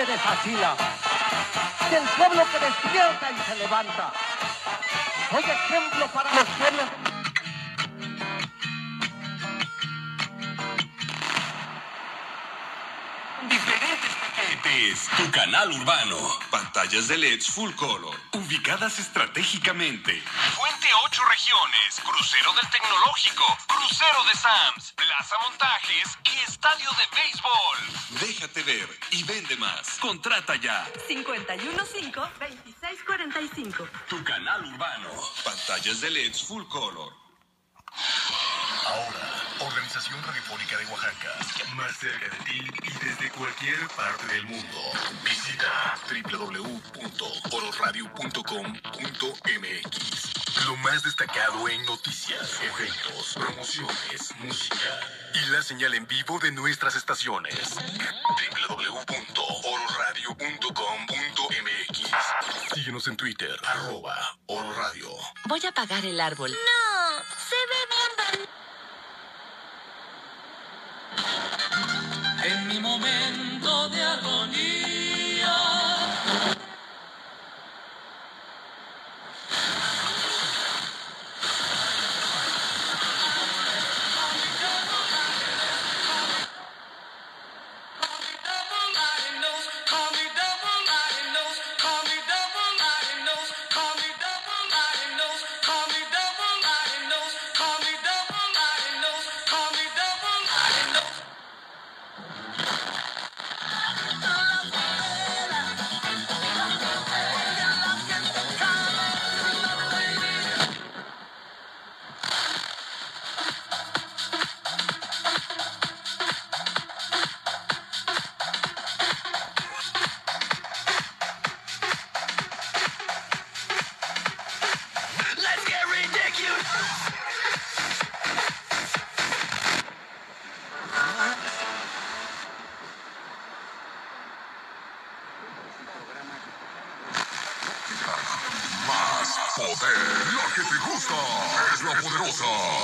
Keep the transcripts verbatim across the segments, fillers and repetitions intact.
deshacila, del pueblo que despierta y se levanta. Soy ejemplo para los pueblos. Diferentes paquetes. Tu canal urbano. Pantallas de L E Ds full color. Ubicadas estratégicamente. Fuente ocho regiones. Crucero del Tecnológico. Crucero de Sams. Plaza Montajes. Y estadio de béisbol. Déjate ver y vende más. Contrata ya. cinco uno cinco, veintiséis cuarenta y cinco. Tu canal urbano. Pantallas de L E Ds full color. Ahora, Organización Radiofónica de Oaxaca, más cerca de ti y desde cualquier parte del mundo. Visita doble u doble u doble u punto oro radio punto com punto m x. Lo más destacado en noticias, eventos, promociones, música y la señal en vivo de nuestras estaciones. doble u doble u doble u punto oro radio punto com punto m x. Síguenos en Twitter, arroba Oro Radio. Voy a apagar el árbol. No, se ve bien. En mi momento de agonía. Poder, la que te gusta, es la poderosa.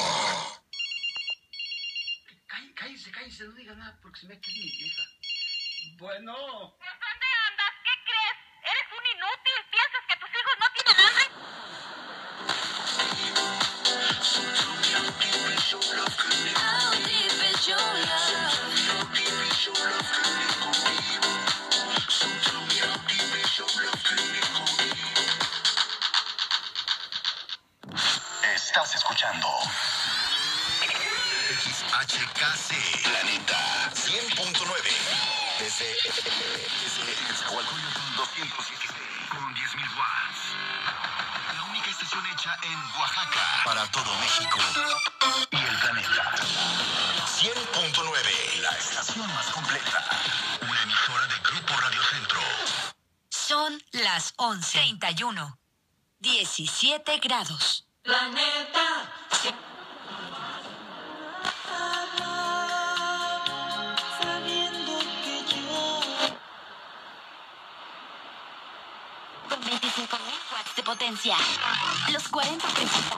Cállese, cállese, no diga nada porque se me queda mi vieja. Bueno. ¿Dónde andas? ¿Qué crees? ¿Eres un inútil? ¿Piensas que tus hijos no tienen hambre? Estás escuchando X H K C Planeta cien punto nueve desde desde Zahualcóyotl doscientos dieciséis con diez mil watts. La única estación hecha en Oaxaca para todo México y el planeta. cien punto nueve, la estación más completa. Una emisora de Grupo Radio Centro. Son las once treinta y uno. diecisiete grados. Planeta. Sabiendo que yo. Con veinticinco mil watts de potencia. Los cuarenta principales.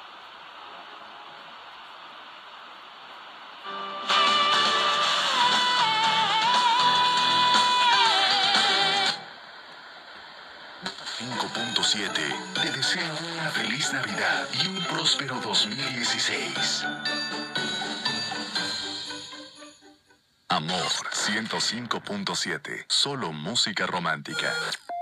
cinco punto siete le desea una feliz Navidad y un próspero dos mil dieciséis. Amor ciento cinco punto siete, solo música romántica.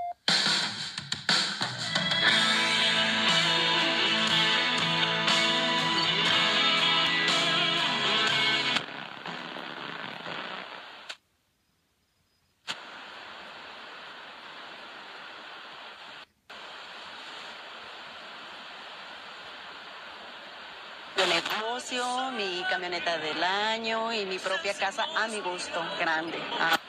Mi negocio, mi camioneta del año y mi propia casa a mi gusto, grande. Ah.